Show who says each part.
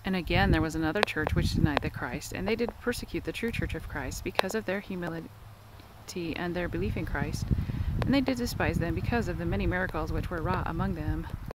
Speaker 1: And again, there was another church which denied the Christ, and they did persecute the true church of Christ because of their humility and their belief in Christ, and they did despise them because of the many miracles which were wrought among them.